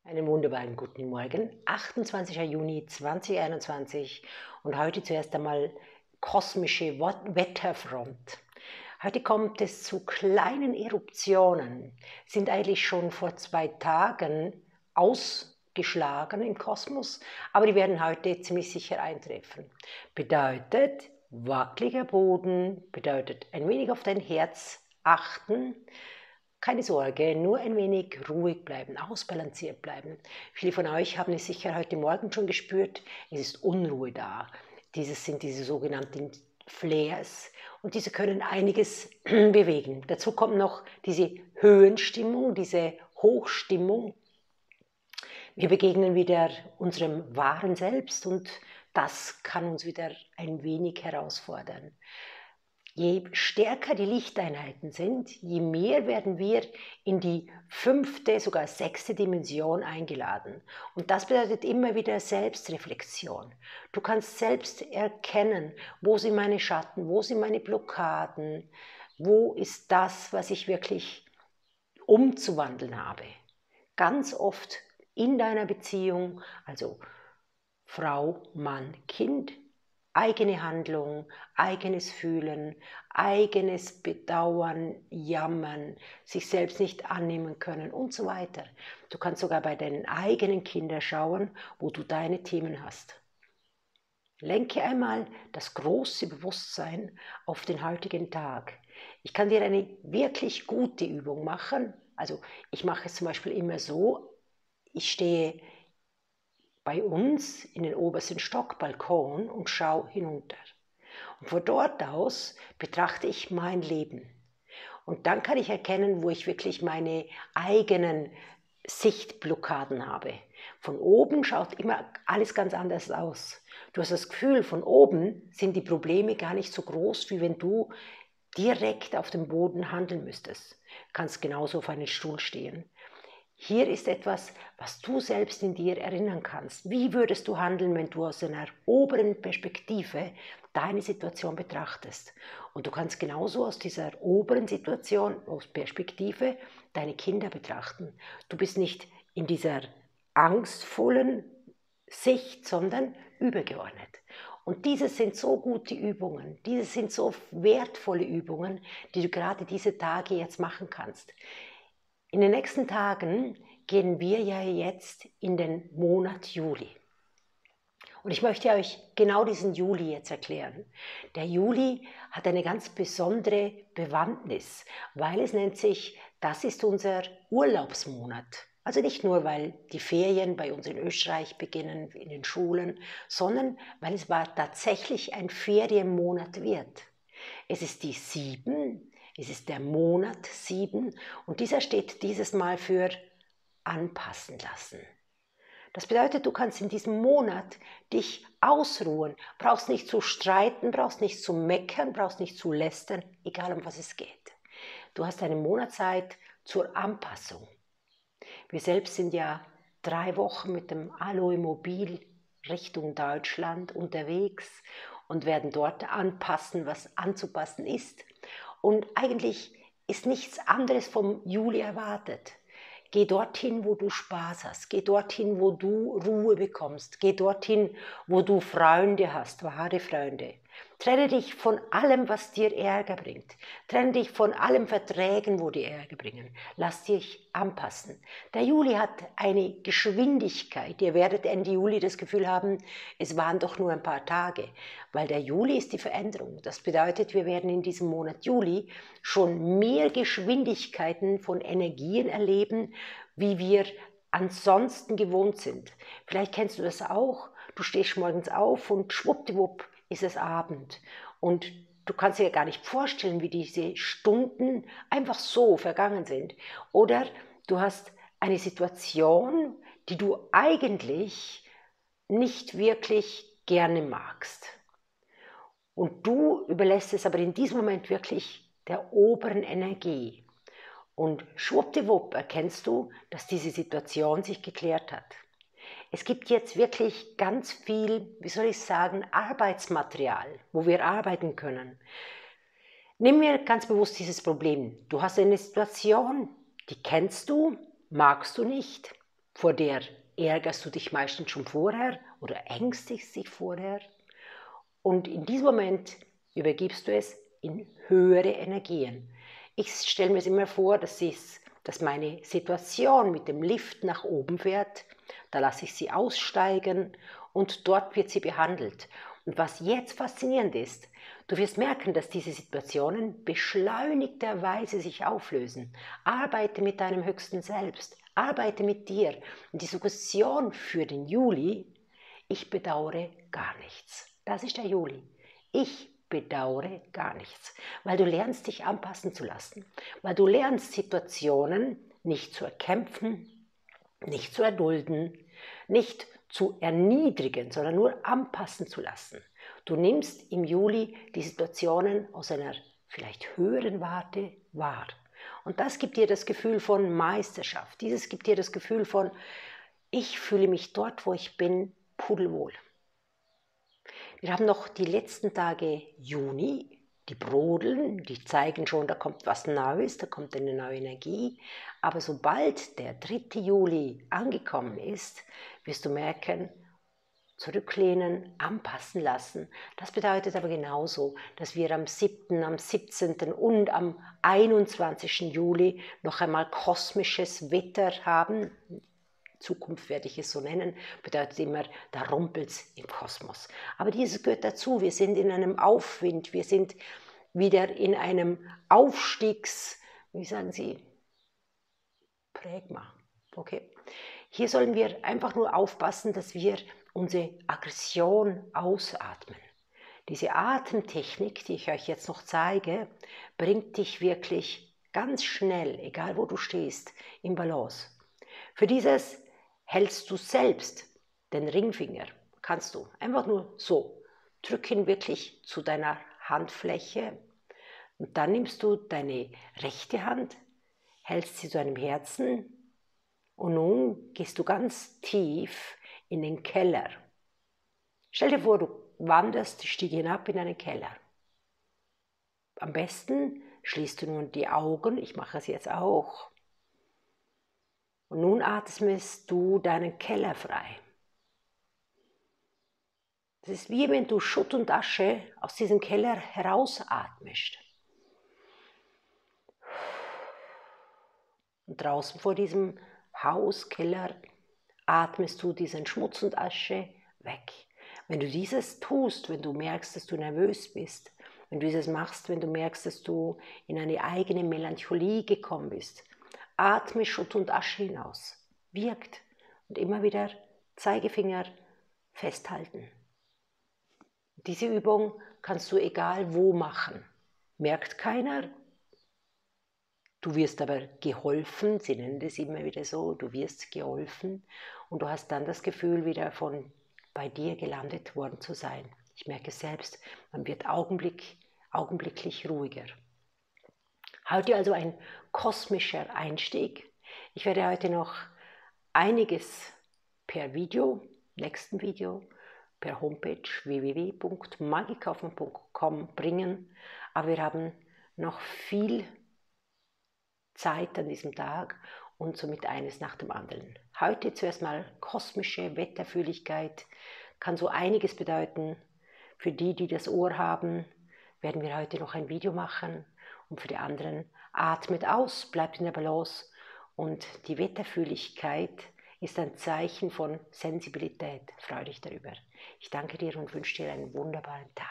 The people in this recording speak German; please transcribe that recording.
Einen wunderbaren guten Morgen, 28. Juni 2021 und heute zuerst einmal kosmische Wetterfront. Heute kommt es zu kleinen Eruptionen, sind eigentlich schon vor 2 Tagen ausgeschlagen im Kosmos, aber die werden heute ziemlich sicher eintreffen. Bedeutet, wackeliger Boden, bedeutet ein wenig auf dein Herz achten. Keine Sorge, nur ein wenig ruhig bleiben, ausbalanciert bleiben. Viele von euch haben es sicher heute Morgen schon gespürt, es ist Unruhe da. Dieses sind diese sogenannten Flares und diese können einiges bewegen. Dazu kommt noch diese Höhenstimmung, diese Hochstimmung. Wir begegnen wieder unserem wahren Selbst und das kann uns wieder ein wenig herausfordern. Je stärker die Lichteinheiten sind, je mehr werden wir in die 5., sogar 6. Dimension eingeladen. Und das bedeutet immer wieder Selbstreflexion. Du kannst selbst erkennen, wo sind meine Schatten, wo sind meine Blockaden, wo ist das, was ich wirklich umzuwandeln habe. Ganz oft in deiner Beziehung, also Frau, Mann, Kind, eigene Handlung, eigenes Fühlen, eigenes Bedauern, Jammern, sich selbst nicht annehmen können und so weiter. Du kannst sogar bei deinen eigenen Kindern schauen, wo du deine Themen hast. Lenke einmal das große Bewusstsein auf den heutigen Tag. Ich kann dir eine wirklich gute Übung machen. Also ich mache es zum Beispiel immer so, ich stehe bei uns in den obersten Stockbalkon und schaue hinunter. Und von dort aus betrachte ich mein Leben. Und dann kann ich erkennen, wo ich wirklich meine eigenen Sichtblockaden habe. Von oben schaut immer alles ganz anders aus. Du hast das Gefühl, von oben sind die Probleme gar nicht so groß, wie wenn du direkt auf dem Boden handeln müsstest. Du kannst genauso auf einem Stuhl stehen. Hier ist etwas, was du selbst in dir erinnern kannst. Wie würdest du handeln, wenn du aus einer oberen Perspektive deine Situation betrachtest? Und du kannst genauso aus dieser oberen Situation, aus Perspektive, deine Kinder betrachten. Du bist nicht in dieser angstvollen Sicht, sondern übergeordnet. Und dieses sind so gute Übungen, diese sind so wertvolle Übungen, die du gerade diese Tage jetzt machen kannst. In den nächsten Tagen gehen wir ja jetzt in den Monat Juli. Und ich möchte euch genau diesen Juli jetzt erklären. Der Juli hat eine ganz besondere Bewandtnis, weil es nennt sich, das ist unser Urlaubsmonat. Also nicht nur, weil die Ferien bei uns in Österreich beginnen, in den Schulen, sondern weil es tatsächlich ein Ferienmonat wird. Es ist die 7. Es ist der Monat 7 und dieser steht dieses Mal für anpassen lassen. Das bedeutet, du kannst in diesem Monat dich ausruhen, brauchst nicht zu streiten, brauchst nicht zu meckern, brauchst nicht zu lästern, egal um was es geht. Du hast eine Monatszeit zur Anpassung. Wir selbst sind ja 3 Wochen mit dem Aloe Mobil Richtung Deutschland unterwegs und werden dort anpassen, was anzupassen ist. Und eigentlich ist nichts anderes vom Juli erwartet. Geh dorthin, wo du Spaß hast. Geh dorthin, wo du Ruhe bekommst. Geh dorthin, wo du Freunde hast, wahre Freunde. Trenne dich von allem, was dir Ärger bringt. Trenne dich von allen Verträgen, wo dir Ärger bringen. Lass dich anpassen. Der Juli hat eine Geschwindigkeit. Ihr werdet Ende Juli das Gefühl haben, es waren doch nur ein paar Tage. Weil der Juli ist die Veränderung. Das bedeutet, wir werden in diesem Monat Juli schon mehr Geschwindigkeiten von Energien erleben, wie wir ansonsten gewohnt sind. Vielleicht kennst du das auch. Du stehst morgens auf und schwuppdiwupp ist es Abend. Und du kannst dir gar nicht vorstellen, wie diese Stunden einfach so vergangen sind. Oder du hast eine Situation, die du eigentlich nicht wirklich gerne magst. Und du überlässt es aber in diesem Moment wirklich der oberen Energie. Und schwuppdiwupp erkennst du, dass diese Situation sich geklärt hat. Es gibt jetzt wirklich ganz viel, wie soll ich sagen, Arbeitsmaterial, wo wir arbeiten können. Nimm mir ganz bewusst dieses Problem. Du hast eine Situation, die kennst du, magst du nicht. vor der ärgerst du dich meistens schon vorher oder ängstigst dich vorher. Und in diesem Moment übergibst du es in höhere Energien. Ich stelle mir es immer vor, dass meine Situation mit dem Lift nach oben fährt. Da lasse ich sie aussteigen und dort wird sie behandelt. Und was jetzt faszinierend ist, du wirst merken, dass diese Situationen beschleunigterweise sich auflösen. Arbeite mit deinem höchsten Selbst, arbeite mit dir. Und die Suggestion für den Juli: ich bedauere gar nichts. Das ist der Juli. Ich bedauere gar nichts, weil du lernst, dich anpassen zu lassen, weil du lernst, Situationen nicht zu erkämpfen, nicht zu erdulden, nicht zu erniedrigen, sondern nur anpassen zu lassen. Du nimmst im Juli die Situationen aus einer vielleicht höheren Warte wahr. Und das gibt dir das Gefühl von Meisterschaft. Dieses gibt dir das Gefühl von, ich fühle mich dort, wo ich bin, pudelwohl. Wir haben noch die letzten Tage Juni, die brodeln, die zeigen schon, da kommt was Neues, da kommt eine neue Energie. Aber sobald der 3. Juli angekommen ist, wirst du merken, zurücklehnen, anpassen lassen. Das bedeutet aber genauso, dass wir am 7., am 17. und am 21. Juli noch einmal kosmisches Wetter haben. Zukunft werde ich es so nennen, bedeutet immer, da rumpelt es im Kosmos. Aber dieses gehört dazu, wir sind in einem Aufwind, wir sind wieder in einem wie sagen Sie, Prägma. Okay. Hier sollen wir einfach nur aufpassen, dass wir unsere Aggression ausatmen. Diese Atemtechnik, die ich euch jetzt noch zeige, bringt dich wirklich ganz schnell, egal wo du stehst, in Balance. Für dieses hältst du selbst den Ringfinger, kannst du einfach nur so, drück ihn wirklich zu deiner Handfläche und dann nimmst du deine rechte Hand, hältst sie zu deinem Herzen und nun gehst du ganz tief in den Keller. Stell dir vor, du wanderst die Stiege hinab in einen Keller. Am besten schließt du nun die Augen, ich mache es jetzt auch. Und nun atmest du deinen Keller frei. Das ist wie wenn du Schutt und Asche aus diesem Keller herausatmest. Und draußen vor diesem Haus, Keller, atmest du diesen Schmutz und Asche weg. Wenn du dieses tust, wenn du merkst, dass du nervös bist, wenn du dieses machst, wenn du merkst, dass du in eine eigene Melancholie gekommen bist, atme Schutt und Asche hinaus. Wirkt. Und immer wieder Zeigefinger festhalten. Diese Übung kannst du egal wo machen. Merkt keiner. Du wirst aber geholfen, sie nennen das immer wieder so, du wirst geholfen und du hast dann das Gefühl, wieder von bei dir gelandet worden zu sein. Ich merke selbst, man wird augenblicklich ruhiger. Heute also ein kosmischer Einstieg. Ich werde heute noch einiges per Video, nächsten Video, per Homepage www.magikaufmann.com bringen, aber wir haben noch viel Zeit an diesem Tag und somit eines nach dem anderen. Heute zuerst mal kosmische Wetterfühligkeit, kann so einiges bedeuten. Für die, die das Ohr haben, werden wir heute noch ein Video machen und für die anderen atmet aus, bleibt in der Balance und die Wetterfühligkeit ist ein Zeichen von Sensibilität. Freue dich darüber. Ich danke dir und wünsche dir einen wunderbaren Tag.